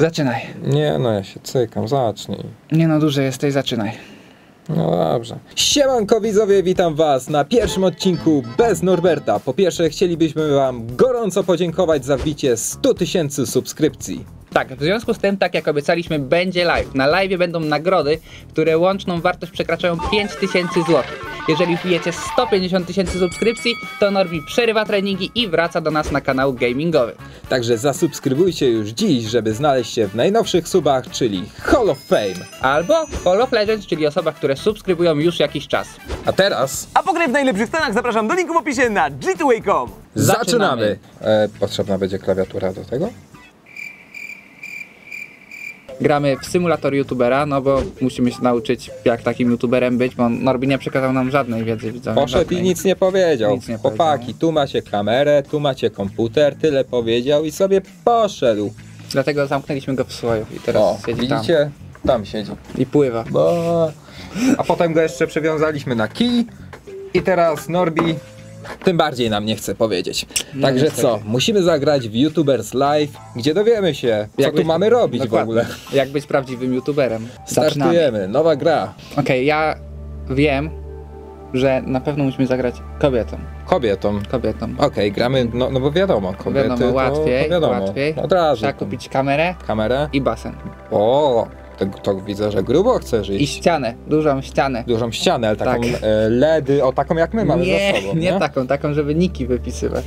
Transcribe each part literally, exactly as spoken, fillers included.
Zaczynaj. Nie no, ja się cykam, zacznij. Nie no, dłużej jesteś, zaczynaj. No dobrze. Siemanko widzowie, witam was na pierwszym odcinku bez Norberta. Po pierwsze chcielibyśmy wam gorąco podziękować za wbicie sto tysięcy subskrypcji. Tak, w związku z tym, tak jak obiecaliśmy, będzie live. Na live będą nagrody, które łączną wartość przekraczają pięć tysięcy złotych. Jeżeli wbijecie sto pięćdziesiąt tysięcy subskrypcji, to Norbi przerywa treningi i wraca do nas na kanał gamingowy. Także zasubskrybujcie już dziś, żeby znaleźć się w najnowszych subach, czyli Hall of Fame. Albo Hall of Legends, czyli osobach, które subskrybują już jakiś czas. A teraz... A po grę w najlepszych cenach zapraszam do linku w opisie na G dwa A kropka com. Zaczynamy! Zaczynamy. E, potrzebna będzie klawiatura do tego? Gramy w symulator youtubera, no bo musimy się nauczyć, jak takim youtuberem być, bo Norbi nie przekazał nam żadnej wiedzy, widzowie. Poszedł żadnej. i nic nie powiedział. Nic nie Chłopaki, powiedział. tu macie kamerę, tu macie komputer, tyle powiedział i sobie poszedł. Dlatego zamknęliśmy go w słoju i teraz O, siedzi widzicie? Tam siedzi. tam i pływa. Bo... A potem go jeszcze przywiązaliśmy na kij i teraz Norbi tym bardziej nam nie chce powiedzieć. No Także niestety. co, musimy zagrać w YouTubers Live, gdzie dowiemy się, co Jak tu być- mamy robić Dokładnie. w ogóle. Jak być prawdziwym youtuberem. Zaczynamy. Startujemy, nowa gra. Okej, okay, ja wiem, że na pewno musimy zagrać kobietą. Kobietą. Kobietą. Okej, gramy, no, no bo wiadomo, kobiety Wiadomo, to, łatwiej, to wiadomo. łatwiej. Od razu. Trzeba tam kupić kamerę kamerę. i basen. O, to, to widzę, że grubo chcesz I iść. ścianę, dużą ścianę. Dużą ścianę, ale taką Tak. e, LEDy, o taką jak my mamy nie, za sobą. nie taką, taką, żeby niki wypisywać.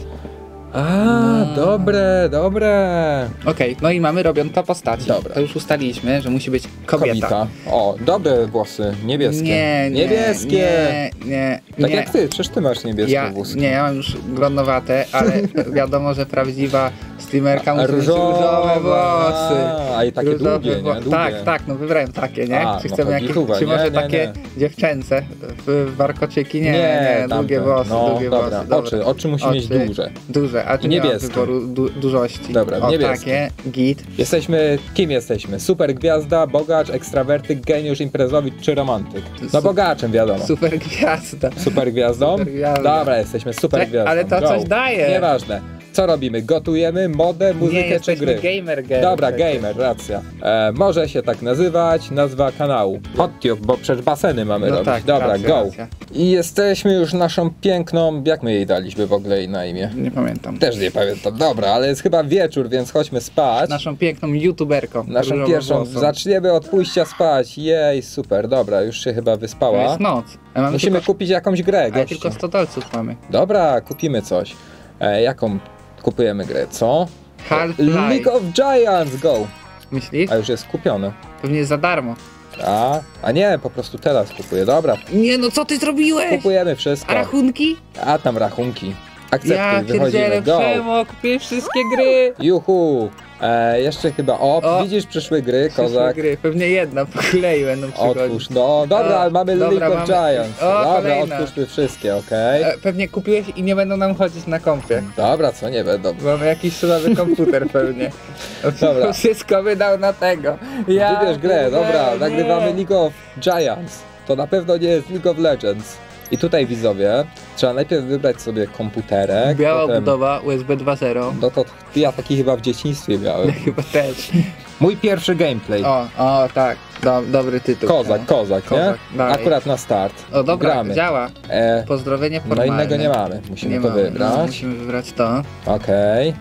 A, No. dobre, dobre. Okej, okay, no i mamy robiącą postaci. Dobra. To już ustaliliśmy, że musi być kobieta. Kobita. O, dobre włosy, niebieskie. Nie, nie, Niebieskie. Nie, nie, Tak nie. jak ty, przecież ty masz niebieskie Ja, włosy. nie, ja mam już blondowate, ale wiadomo, że prawdziwa streamerka musi mieć różowe włosy. A i takie Różowe długie, wło- nie? Długie. Tak, tak, no wybrałem takie, nie? A, czy no chcemy to jakieś, gituwa, czy nie, może nie, takie nie. dziewczęce, w warkoczyki? Nie, nie, tamte. długie włosy, no, długie dobra. włosy. Oczy, oczy musi mieć Oczy. duże. Duże, a tu nie mam Niebieskie. wyboru du dużości. Dobra, o, niebieskie. takie, git. Jesteśmy, kim jesteśmy? Super gwiazda, bogacz, ekstrawertyk, geniusz, imprezowicz czy romantyk? No Su- bogaczem wiadomo. Super gwiazda. Super gwiazdą? Super gwiazda. Dobra, jesteśmy super Tak, gwiazdą. ale to Go. coś daje. Nieważne. Co robimy? Gotujemy modę, muzykę nie, czy jesteśmy gry? gamer girl. Dobra, przecież. gamer, racja. E, może się tak nazywać, nazwa kanału. HotTube, bo przecież baseny mamy No robić. tak, Dobra, racja, go. racja. I jesteśmy już naszą piękną, jak my jej daliśmy w ogóle jej na imię? Nie pamiętam. Też nie pamiętam. Dobra, ale jest chyba wieczór, więc chodźmy spać. Naszą piękną youtuberką. Naszą pierwszą, różowowłosą. zaczniemy od pójścia spać. Jej, super, dobra, już się chyba To wyspała. jest noc. A mamy Musimy tylko, kupić jakąś grę, ale gości. tylko sto dolców mamy. Dobra, kupimy coś. E, jaką kupujemy grę, co? Half-Life. League of Giants, go! Myślisz? A już jest kupione. Pewnie jest za darmo. A, a nie, po prostu teraz kupuję. Dobra, Nie no, co ty zrobiłeś? kupujemy wszystko. A rachunki? A tam rachunki. Akceptuj, Ja wychodzimy, pierdzielę, go! Przemo, kupię wszystkie gry. Juhu! E, jeszcze chyba, o, O, widzisz, przyszły gry, Wszystkie kozak. gry, pewnie jedna po kolei będą przychodzić. Otwórz, no, dobra, O, mamy dobra, League of mamy- Giants. o, Dobra, kolejna. otwórzmy wszystkie, okej? E, Pewnie kupiłeś i nie będą nam chodzić na kompie. Dobra, co nie będą. Mamy jakiś nowy komputer pewnie. Dobra. Wszystko wydał na tego. Ja Wybierz grę, dobra, pierdzielę, nagrywamy nie. League of Giants. To na pewno nie jest League of Legends. I tutaj widzowie, trzeba najpierw wybrać sobie komputerek. Biała potem... budowa U S B dwa zero. No to ja taki chyba w dzieciństwie miałem. Chyba też. Mój pierwszy gameplay. O, o tak, Do, dobry tytuł. Kozak, no. kozak, Kozak, nie? dalej. Akurat na start. O dobra, Gramy. działa. E, Pozdrowienie no formalne. innego nie mamy, musimy Nie to mamy, wybrać. No, musimy wybrać to. Okej.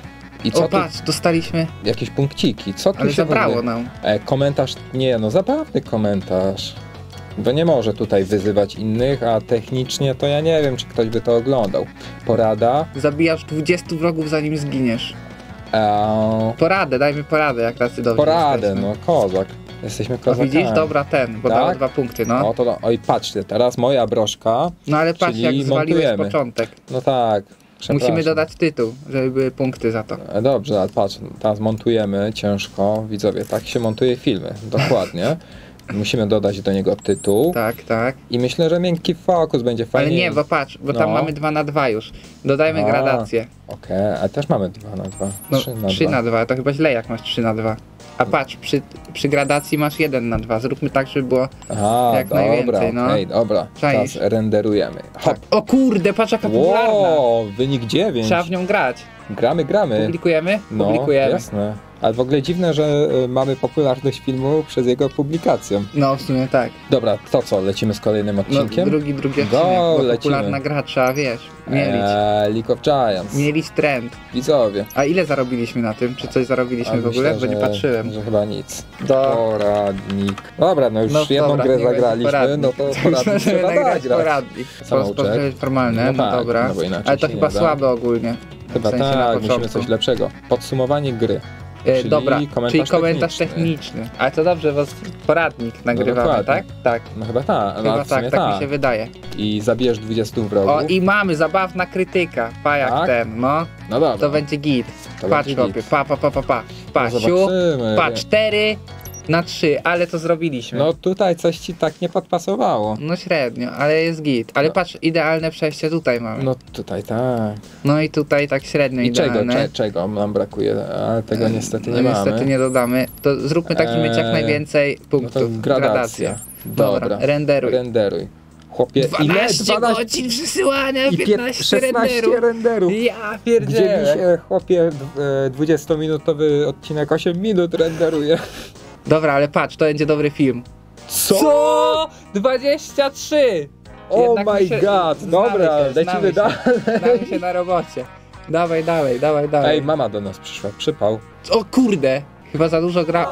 I co O tu? patrz, dostaliśmy, Jakieś punkciki. Co tu ale się zabrało w ogóle... nam. E, komentarz, nie no, zabawny komentarz. Bo nie może tutaj wyzywać innych, a technicznie to ja nie wiem, czy ktoś by to oglądał. Porada. Zabijasz dwudziestu wrogów zanim zginiesz. E, Poradę, daj mi poradę, jak tacy dobrze poradę, jesteśmy. no kozak. Jesteśmy O, kozakami. widzisz? Dobra, ten, bo Tak? dało dwa punkty, no. O, to, no, oj, patrzcie, teraz moja broszka. No ale patrz, czyli jak zwaliłeś montujemy. początek. No tak. Musimy przepraszam. dodać tytuł, żeby były punkty za to. E, Dobrze, ale patrz, teraz montujemy ciężko. Widzowie, tak się montuje filmy, dokładnie. Musimy dodać do niego tytuł. Tak, tak. I myślę, że miękki fokus będzie Ale fajnie. nie, bo patrz, bo tam No. mamy dwa na dwa już. Dodajmy A, gradację. Okej, ale też mamy dwa na dwa. No, trzy na trzy dwa. na dwa, to chyba źle jak masz trzy na dwa. A patrz, przy, przy gradacji masz jeden na dwa. Zróbmy tak, żeby było Aha, jak dobra, najwięcej, no. okej, dobra. Czaisz? Teraz renderujemy. Hop. tak. O kurde, patrz jaka popularna. Wow, wynik dziewięć. Trzeba w nią grać. Gramy, gramy. Publikujemy? No, Publikujemy. jasne. Ale w ogóle dziwne, że y, mamy popularność filmu przez jego publikację. No, w sumie tak. Dobra, to co, lecimy z kolejnym No, odcinkiem? drugi, drugi Go, odcinek, bo lecimy. popularna gra trzeba, wiesz, mielić. Eee, League of Giants. Mielić trend. Widzowie. A ile zarobiliśmy na tym? Czy coś zarobiliśmy A w ogóle? myślę, Bo nie że- patrzyłem. Że chyba nic. Do... Poradnik. Dobra, no już No jedną dobra, grę nie będzie zagraliśmy, poradnik. no to Możemy poradnik trzeba nagrać nagrać. poradnik. Samouczek. Pozdrowienia formalne, No no, tak, dobra. no bo inaczej Ale to się chyba nie da. słabe ogólnie. Chyba w sensie na tak, musimy początku. coś lepszego. Podsumowanie gry. E, Czyli dobra, komentarz czyli komentarz techniczny. techniczny. Ale to dobrze, bo poradnik nagrywamy, dokładnie. tak? Tak. No chyba tak, no, Chyba w sumie tak, tak mi tak. się wydaje. I zabijesz dwudziestu wrogów. O, i mamy zabawna krytyka. Pa jak Tak? ten, no. No dobra. To będzie git. To Patrz będzie chłopie, git. pa, pa, pa, pa, pa. Pa, No siu, zobaczymy. pa, cztery na trzy, ale to zrobiliśmy. No tutaj coś ci tak nie podpasowało. No średnio, ale jest git. Ale No. patrz, idealne przejście tutaj mamy. No, No tutaj tak. i tutaj tak średnio I czego, idealne. cze, czego nam brakuje? Ale tego niestety no, nie niestety mamy. nie dodamy. To zróbmy taki myć jak Eee, najwięcej No punktów. to gradacja. Dobra. renderuj. Renderuj. Chłopie, dwanaście ile? dwanaście godzin przesyłania, i piętnaście szesnaście renderów. renderów. Ja Gdzie pierdzielę. mi się, chłopie, dwudziestominutowy odcinek osiem minut renderuje. Dobra, ale patrz, to będzie dobry film. Co? dwadzieścia trzy! Oh Jednak my mi się- god, znamy dobra, się, znamy lecimy się. dalej. Znamy się na robocie. Dawaj, dawaj, dawaj, dawaj. Ej, mama do nas przyszła, przypał. O kurde! Chyba za dużo gra...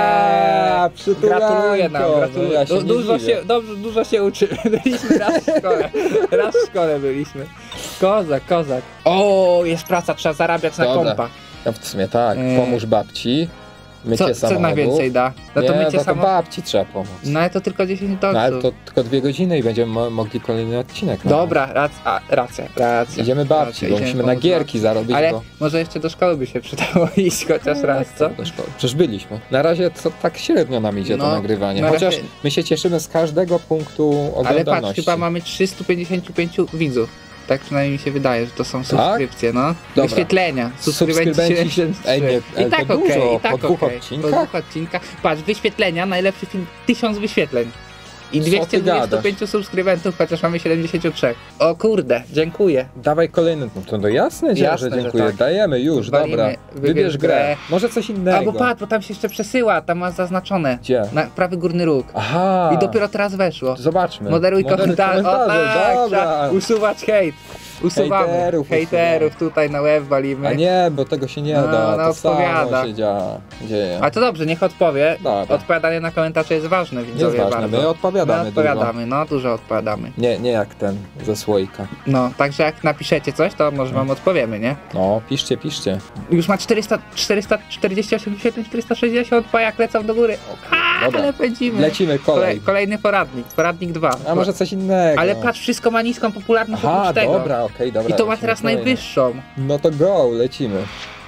Aaaa, Nie. przytulanko. Gratuluję nam, gratuluję. No ja się Du- nie dużo, dziwię. się, dobrze, dużo się uczymy. Byliśmy raz w szkole. Raz w szkole byliśmy. Kozak, kozak. O, jest praca, trzeba zarabiać na Dobra. kompa. No w sumie tak, Eee. pomóż babci, mycie Co, co samochodu. najwięcej da? No to nie, mycie no to samochodu. babci trzeba pomóc. No ale to tylko dziesięć No ale dolców. to tylko dwie godziny i będziemy mo mogli kolejny odcinek. no. Dobra, rac a, racja, racja. Idziemy babci, Racja, bo idziemy musimy na pomóc gierki babci. zarobić, Ale bo... może jeszcze do szkoły by się przydało iść chociaż raz, co? Do szkoły. Przecież byliśmy. Na razie to tak średnio nam idzie to No, nagrywanie. na Chociaż razie- my się cieszymy z każdego punktu Ale oglądalności. patrz, chyba mamy trzysta pięćdziesiąt pięć widzów. Tak przynajmniej mi się wydaje, że to są subskrypcje, no. Dobra. Wyświetlenia. Subskrybenci Subskrybenci- siedemdziesiąt trzy. Ej, nie, ale I tak to okej, dużo, i tak po dwóch okej. odcinkach? Po dwóch odcinkach. Patrz, wyświetlenia, najlepszy film, tysiąc wyświetleń. I Co ty dwieście dwadzieścia pięć gadasz? subskrybentów, chociaż mamy siedemdziesiąt trzy. O kurde, dziękuję. Dawaj kolejny. No to, to jasne, że Jasne, że dziękuję. tak. Dajemy już, Walimy, dobra. wybierz Wybierz grę. grę. Może coś innego. Albo patrz, bo tam się jeszcze przesyła, tam masz zaznaczone. Gdzie? Na prawy górny róg. Aha. I dopiero teraz weszło. Zobaczmy. Moderuj komentarze. O tak, Dobra. trzeba usuwać hejt. Usuwamy. Hejterów Hejterów tutaj na łeb walimy. A nie, bo tego się nie No, da. no, to samo odpowiada. się dzia, dzieje. A to dobrze, niech odpowie. Dobra. Odpowiadanie na komentarze jest ważne, Nie widzowie, jest ważne, bardzo. my odpowiadamy My odpowiadamy, no dużo odpowiadamy. dużo. Nie, nie jak ten ze słoika. No, także jak napiszecie coś, to może wam odpowiemy, nie? No, piszcie, piszcie. Już ma czterysta, czterysta czterdzieści osiem wyświetleń, czterysta sześćdziesiąt, pa jak lecą do góry. A, Dobra. ale pędzimy. Lecimy kolej. Kolej, kolejny poradnik, poradnik dwa. A może coś innego. Ale patrz, wszystko ma niską popularność Aha, oprócz tego. dobra, okej, dobra. I to ma lecimy teraz kolejny. najwyższą. No to go, lecimy.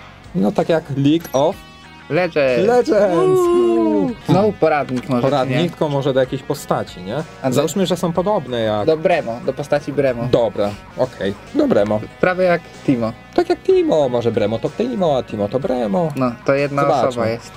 No tak jak League of Legend. Legends. Uuu. Znowu poradnik może, Poradnik, tylko może do jakiejś postaci, nie? A do- Załóżmy, że są podobne nie? jak... Do Bremo, do postaci Bremo. Dobra, okej. Do Bremo. Prawie jak Timo. Tak jak Timo, może Bremo to Timo, a Timo to Bremo. No, to jedna Zobaczmy. osoba jest.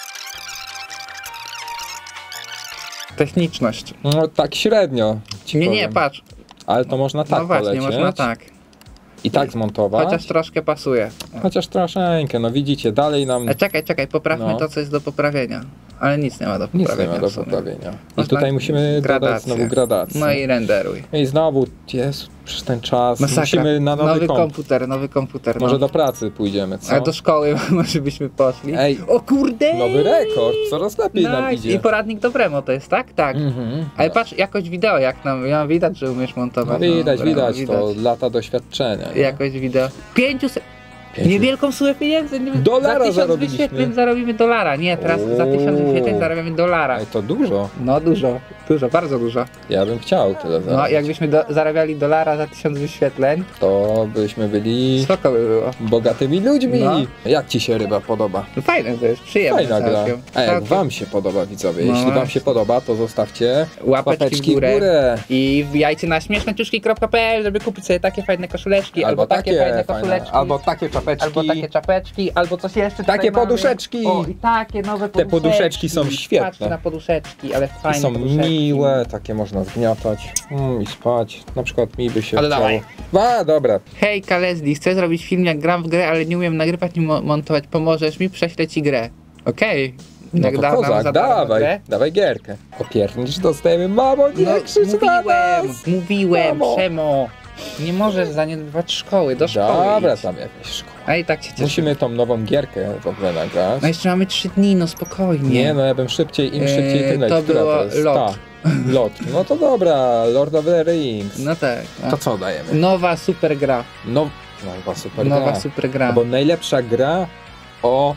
Techniczność. No tak średnio ci Nie, powiem. nie, patrz. Ale to można tak No właśnie, polecieć. można tak. I tak zmontować. Chociaż troszkę pasuje. Chociaż troszeczkę, no widzicie, dalej nam A czekaj, czekaj, poprawmy No. to, co jest do poprawienia. Ale nic nie ma do nic poprawienia. nie ma do w sumie. poprawienia. I Można tutaj musimy dodać gradację. znowu gradację. No i renderuj. I znowu, jest przez ten czas, Masakra. musimy na nowy, nowy komp. komputer, nowy komputer. Może no. do pracy pójdziemy, co? Ale do szkoły może byśmy poszli. Ej, O kurde! nowy rekord, coraz lepiej nam Nice. idzie. I poradnik do Bremo to jest, tak? Tak. Mhm. Ale patrz, jakość wideo, jak nam, ja widać, że umiesz No montować. widać, Bremo, widać, to lata doświadczenia. nie? Jakość wideo. pięćset. Pięciu- Niewielką sumę pieniędzy. Nie, Dolara za tysiąc zarobiliśmy. wyświetleń zarobimy dolara. Nie, teraz za tysiąc Ooo. wyświetleń zarabiamy dolara. Ej, to dużo. No dużo, dużo, bardzo dużo. Ja bym chciał tyle zarobić. No jakbyśmy do, zarabiali dolara za tysiąc wyświetleń, To byśmy byli spoko by było. bogatymi ludźmi. No. Jak ci się ryba podoba? No fajne to jest, przyjemne Fajna gra. całkiem. A jak Całkiem. wam się podoba, widzowie? No Jeśli wam właśnie. się podoba, to zostawcie Łapeczki w górę. w górę. I wbijajcie na śmiesznetuszki kropka p l, żeby kupić sobie takie fajne koszuleczki, albo, takie, fajne koszuleczki. albo takie czapeczki. czapeczki. Albo takie czapeczki, albo coś jeszcze tutaj Takie mamy. poduszeczki. O, i takie nowe poduszeczki. poduszeczki są świetne. Patrz na poduszeczki, ale I fajne są poduszeczki. miłe, takie można zgniatać mm, i spać. Na przykład mi by się Ale chciało. dawaj. A, dobra. Hejka Leslie, chcę zrobić film jak gram w grę, ale nie umiem nagrywać i mo montować. Pomożesz mi? Prześlę ci grę. Okej. No Jak to da nam za kozak, darmo dawaj, grę? dawaj gierkę. Opiernicz dostajemy, mamo, nie No, krzycz na mówiłem, nas! mówiłem, Mamo. Przemo. Nie możesz zaniedbywać szkoły, do szkoły Dobra, idź. tam jakaś szkoła. A i tak się cieszę. Musimy tą nową gierkę w ogóle nagrać. No jeszcze mamy trzy dni, no spokojnie. Nie, no ja bym szybciej, im szybciej Eee, tym lepiej. to Która było to jest? lot. Ta. Lot. No to dobra, Lord of the Rings. No tak. No. To co dajemy? Nowa super gra. No, nowa super Nowa gra. super gra. Bo najlepsza gra o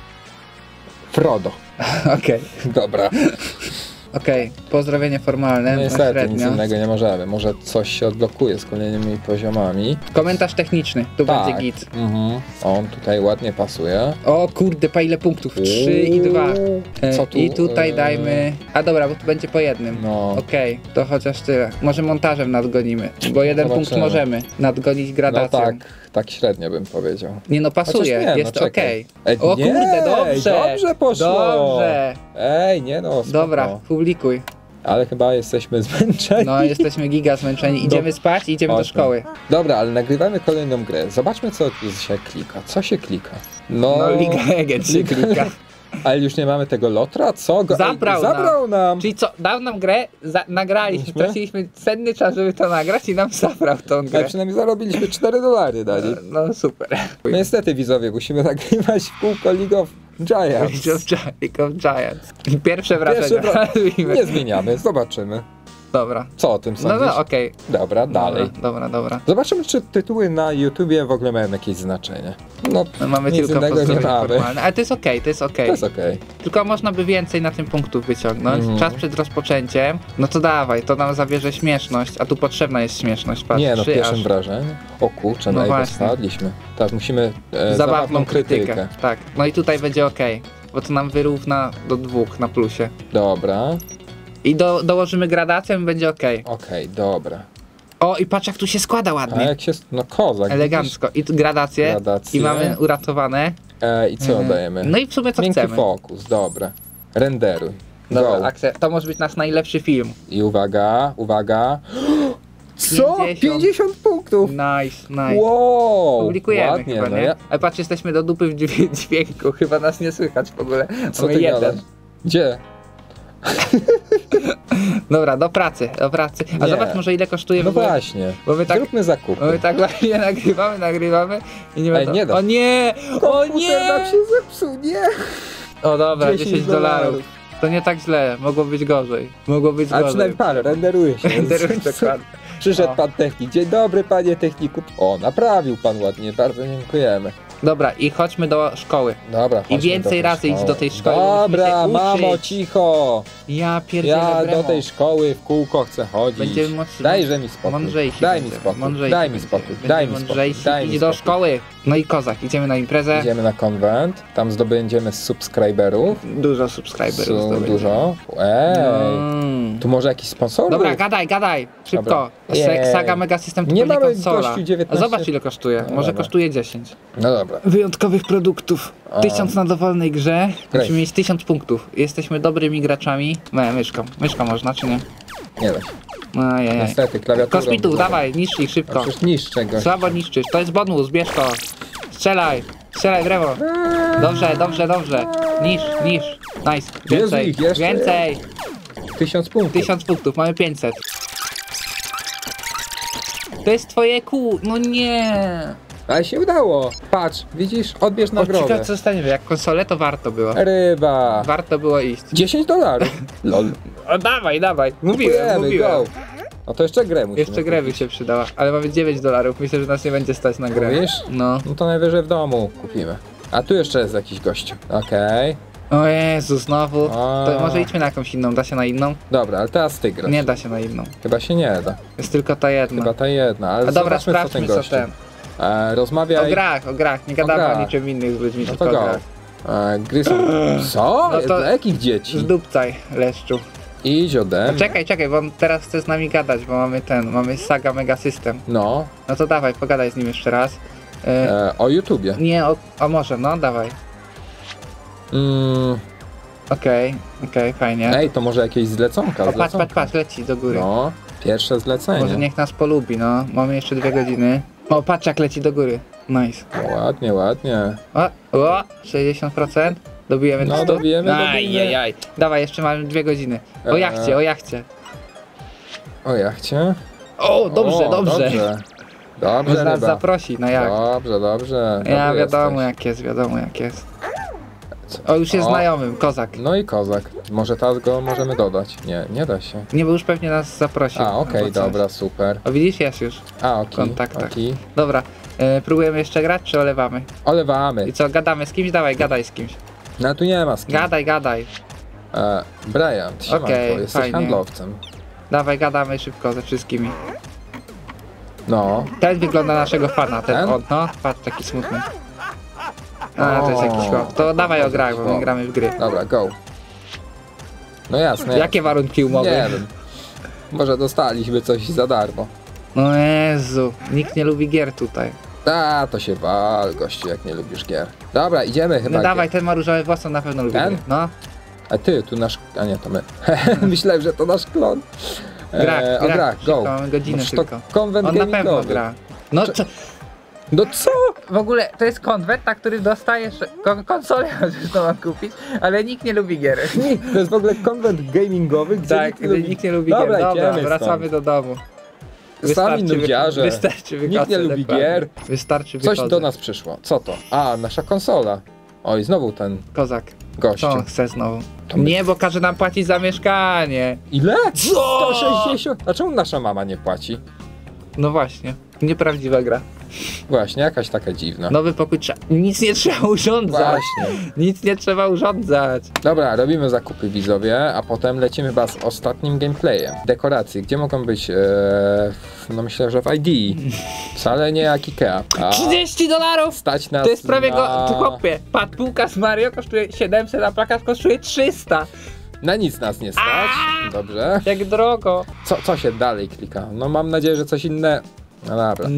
Frodo. Okej, Dobra. okej. Pozdrowienie formalne. No na niestety nic średnio. innego nie możemy. Może coś się odblokuje z kolejnymi poziomami. Komentarz techniczny, tu Tak. będzie git. Mhm. On tutaj ładnie pasuje. O kurde, pa ile punktów? trzy i dwa. E, Co tu? I tutaj e, dajmy... A dobra, bo tu będzie po jednym. No. Okej, to chociaż tyle. Może montażem nadgonimy, bo jeden punkt Zobaczymy. możemy nadgonić No gradacją. tak, tak średnio bym powiedział. Nie no, pasuje, Chociaż nie, no jest czekaj. okej. Ej, O nie, kurde, dobrze! dobrze poszło. Dobrze! Ej, nie no, spoko. Dobra, publikuj. Ale chyba jesteśmy zmęczeni. No, jesteśmy giga zmęczeni. Idziemy spać i idziemy do Chodźmy. szkoły. Dobra, ale nagrywamy kolejną grę. Zobaczmy, co tu się klika. Co się klika? No, No, Liga Legend się Liga- klika. Ale już nie mamy tego Lotra? Co? Go... Zabrał Ej, zabrał nam. Czyli co, dał nam grę, za, nagraliśmy, Myśmy? straciliśmy cenny czas, żeby to nagrać i nam zabrał tą Ale grę. przynajmniej zarobiliśmy cztery dolary dali. No super. No niestety widzowie, musimy nagrywać w kółko League of Giants. League of Gi- League of Giants. Pierwsze wrażenia. Pierwsze wra- Nazwijmy. Nie zmieniamy, zobaczymy. Dobra. Co o tym No sądzisz? no, okej. Dobra, dalej. Dobra, dobra, dobra. Zobaczymy, czy tytuły na YouTubie w ogóle mają jakieś znaczenie. No, No, mamy nic tylko innego nie pozdrowienia mamy. formalne, ale to jest okej, to jest okej. To jest okej. Tylko można by więcej na tym punktów wyciągnąć. Mhm. Czas przed rozpoczęciem. No to dawaj, to nam zabierze śmieszność, a tu potrzebna jest śmieszność. Patrz, Nie no, trzy pierwszym aż. wrażeniu. O kurczę, No no właśnie. spadliśmy. Tak, musimy e, Zabawną krytykę. Tak, no i tutaj będzie okej, bo to nam wyrówna do dwóch na plusie. Dobra, I do, dołożymy gradację i będzie okej. okej, dobra. O, i patrz jak tu się składa A ładnie. jak się... No kozak. Elegancko. I tu gradację. Gradację. I mamy uratowane. widzisz? E, I co Mhm. dajemy? No i w sumie co Miękki chcemy. fokus, dobra. Renderuj. Dobra, Go. akcja. To może być nasz najlepszy film. I uwaga, uwaga. Co? pięćdziesiąt. pięćdziesiąt punktów! Nice, nice. Wow! Publikujemy ładnie, chyba, no nie? ja... Ale patrz, jesteśmy do dupy w dźwię- dźwięku, chyba nas nie słychać w ogóle. Co Mamy ty jeden. gadasz? Gdzie? Dobra, do pracy, do pracy. A Nie. zobacz może ile kosztuje w No ogóle. właśnie. Bo my tak, Zróbmy zakupy. bo my tak właśnie nagrywamy, nagrywamy i nie Ej, wiadomo. nie da. O nie! O Komputer nie! nam się zepsuł, nie! O dobra, dziesięć dziesięć dolarów. To nie tak źle, mogło być gorzej. Mogło być Ale gorzej. przynajmniej pan, renderuje się. Renderuje dokładnie. Przyszedł O. pan technik. Dzień dobry, panie techniku. O, naprawił pan ładnie, bardzo dziękujemy. Dobra, i chodźmy do szkoły. Dobra, chodźmy więcej do tej razy idź szkoły. do tej szkoły, bo musimy Dobra, się mamo, uczyć. cicho. Ja pierdzielę Ja bremo. do tej szkoły w kółko chcę chodzić. Będziemy mocni- Dajże mi spokój. Mądrzejsi Daj mi będziemy, spokój. mądrzejsi Daj mi będziemy, spokój. będziemy Daj mi spokój. mądrzejsi, Daj mi idź do spokój. szkoły. No i kozak, idziemy na imprezę. Idziemy na konwent, tam zdobędziemy subskryberów. Dużo subskryberów. Su- zdobędziemy. dużo. Ej, Mm. tu może jakiś sponsor? Dobra, gadaj, gadaj, szybko. Dobra. Se- Jej. Saga Mega System to Nie pewnie mamy konsola. gościu A dziewiętnaście. zobacz ile kosztuje, No może dobra. kosztuje dziesięć. No dobra. Wyjątkowych produktów. A. Tysiąc na dowolnej grze. Graj. Musimy mieć tysiąc punktów. Jesteśmy dobrymi graczami. No, myszką. Myszka można, czy nie? Nie da się. Ajajaj. Niestety, klawiaturą. Kosmitów, dawaj, niszcz ich A szybko. przecież niszczę go. Słabo niszczysz, to jest bonus, bierz to. Strzelaj, strzelaj w lewo. Dobrze, dobrze, dobrze. Niszcz, niszcz. Nice, więcej, ich jeszcze więcej. Tysiąc punktów. Tysiąc punktów, mamy pięćset. To jest twoje kół, no nie. Ale się udało. Patrz, widzisz? Odbierz O, nagrodę. ciekawe co dostaniemy, jak konsolę to warto było. Ryba. Warto było iść. dziesięć dolarów. Lol. O, dawaj, dawaj, mówiłem, Kupujemy, mówiłem. go. No to jeszcze grę musimy. Jeszcze grę by się przydała, ale mamy dziewięć dolarów, myślę, że nas nie będzie stać na grę. Mówisz? No. No to najwyżej w domu kupimy. A tu jeszcze jest jakiś gościu. Okej. O Jezu, znowu. A. To może idźmy na jakąś inną, da się na inną? Dobra, ale teraz ty grasz. Nie da się na inną. Chyba się nie da. Jest tylko ta jedna. Chyba ta jedna, ale A dobra, zobaczmy co ten sprawdźmy co gościu. ten. E, rozmawiaj. O grach, o grach, nie gadamy o, grach. niczym innym z ludźmi, No tylko to o go. grach. E, gry są... Co? No to- Dla jakich dzieci? Zdupcaj, leszczu. Idź ode mnie. Czekaj, czekaj, bo on teraz chce z nami gadać, bo mamy ten, mamy Saga Mega System. No. No to dawaj, pogadaj z nim jeszcze raz. E, E, o YouTubie. nie, o, a może, no dawaj. Mm, Okej, okej, fajnie. ej, to może jakieś zleconka, O, patrz, zleconka. patrz, patrz, leci do góry. No, pierwsze zlecenie. Może niech nas polubi, no. Mamy jeszcze dwie godziny. O, patrz jak leci do góry. Nice. No, ładnie, ładnie. O, o, sześćdziesiąt procent. Dobijemy No, do stu? dobijemy, Aj, dobijemy. aj, aj. Dawaj, jeszcze mamy dwie godziny. O Eee. jachcie, o jachcie. O jachcie. O, dobrze, o, dobrze. Dobrze, dobrze Może nas ryba. zaprosi na jacht. Dobrze, dobrze. Ja dobry wiadomo jesteś. jak jest, wiadomo jak jest. O, już jest O. znajomym, kozak. No i kozak. Może teraz go możemy dodać. Nie, nie da się. Nie, bo już pewnie nas zaprosił. A, okej, albo coś. dobra, super. O, widzisz, jest już. A, okej, Kontaktach. okej. Dobra, e, próbujemy jeszcze grać, czy olewamy? Olewamy. I co, gadamy z kimś? Dawaj, gadaj z kimś. No tu nie ma z kim. Gadaj, gadaj. E, Brian, siemanko, Okej, jesteś fajnie. handlowcem. Dawaj, gadamy szybko ze wszystkimi. No. Ten wygląda na naszego fana, ten, Ten? on, no, patrz, taki smutny. A, to jest O, jakiś chłop. To dawaj o jakiś grach, bo my chłop. gramy w gry. Dobra, go. No jasne. Jakie warunki umowy? Nie wiem. Może dostaliśmy coś za darmo. No Jezu, nikt nie lubi gier tutaj. A, to się wal, gościu, jak nie lubisz gier. Dobra, idziemy chyba. No dawaj, ten ma różowe włosy, on na pewno lubi Ten? gry. No, A ty, tu nasz... A nie, to my. Myślałem, że to nasz klon. gra, E, o gra, grach, szybko, go. mamy godzinę No to tylko. konwent On na pewno gamingowy. gra. No co? No co? W ogóle to jest konwent, na który dostajesz kon konsolę, chociaż to mam kupić, ale nikt nie lubi gier. To jest w ogóle konwent gamingowy, gdzie Tak, nikt nie lubi... nikt nie lubi Dobra, gier. Dobra, idziemy wracamy do domu. Sami wy- nudziarze. Wystarczy Nikt nie wychodzę, lubi dokładnie. gier. Wystarczy Coś wychodzę. do nas przyszło. Co to? A, nasza konsola. Oj, znowu ten Kozak. gościu. Co on chce znowu? To my- Nie, bo każe nam płacić za mieszkanie. Ile? Co? sto sześćdziesiąt. A czemu nasza mama nie płaci? No właśnie. Nieprawdziwa gra. Właśnie, jakaś taka dziwna. Nowy pokój trzeba. Nic nie trzeba urządzać. Właśnie. Nic nie trzeba urządzać. Dobra, robimy zakupy widzowie, a potem lecimy chyba z ostatnim gameplayem. Dekoracje, gdzie mogą być? Eee, w- no myślę, że w I D. Wcale nie jak Ikea. A trzydzieści dolarów! stać nas To jest prawie na... go. Ty chłopie, patrz, półka z Mario kosztuje siedemset, a plakat kosztuje trzysta. Na nic nas nie stać. Dobrze. Jak drogo. Co, co się dalej klika? No mam nadzieję, że coś inne. No dobra.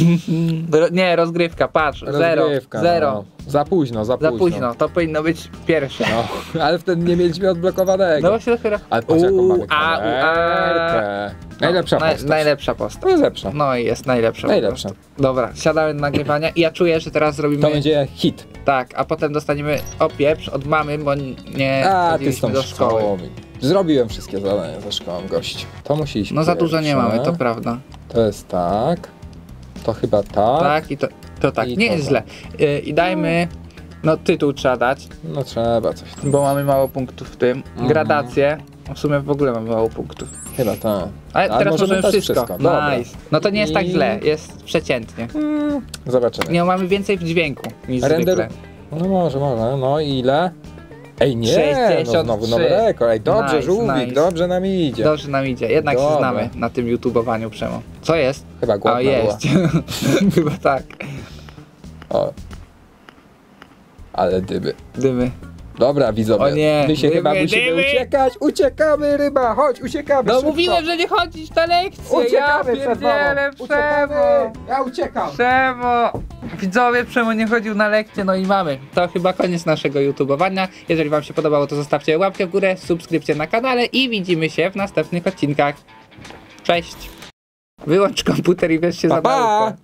Ro- nie, rozgrywka, patrz. Zero. Rozgrywka, Zero. No. Za późno, za Za późno. późno. To powinno być pierwsze. No, ale wtedy nie mieliśmy odblokowanego. No właśnie dopiero. Ale patrz jaką Uuu, mamy a, u, a. kamerkę. Najlepsza Naj- postać. Najlepsza postać. Najlepsza. No i jest najlepsza. po Najlepsza. prostu. Dobra, siadamy do nagrywania i ja czuję, że teraz zrobimy. To będzie hit. Tak, a potem dostaniemy opieprz od mamy, bo nie A, ty z chodziliśmy tą do szkoły. szkołą. Zrobiłem wszystkie zadania ze szkołą, gość. To musi iść No za dużo nie pierwsze. mamy, to prawda. To jest tak. To chyba tak. Tak, i to, to tak, I nie to jest tak. źle. Y, I dajmy, no tytuł trzeba dać, No trzeba coś tam. bo mamy mało punktów w tym. Mhm. Gradację, w sumie w ogóle mamy mało punktów. Chyba tak. Ale, Ale teraz możemy możemy dać wszystko. wszystko, dobra. Nice. No to nie jest tak I- źle, jest przeciętnie. Mm, zobaczymy. Nie, mamy więcej w dźwięku niż Render. zwykle. No może, może. No i ile? Ej nie, sześćdziesiąt no znowu nowy trzy. rekord. Ej, dobrze, Nice, żółwik, nice. dobrze nam idzie. Dobrze nam idzie, jednak się Dobra. znamy na tym YouTubowaniu Przemo. Co jest? Chyba głodna A jest. Chyba tak. była. O. Ale dyby. Dymy. Dobra, widzowie. O nie, My się dymy, chyba musimy dymy. uciekać. Uciekamy, ryba, chodź, uciekamy. No szybko. mówiłem, że nie chodzić na lekcję. Uciekamy ja przed pierdzielę, mamą. Uciekamy. Przemo. Ja uciekam. Przemo! Widzowie, Przemo nie chodził na lekcje, no i mamy. To chyba koniec naszego YouTubowania. Jeżeli wam się podobało, to zostawcie łapkę w górę, subskrypcję na kanale i widzimy się w następnych odcinkach. Cześć! Wyłącz komputer i weź się Pa, za pa. naukę.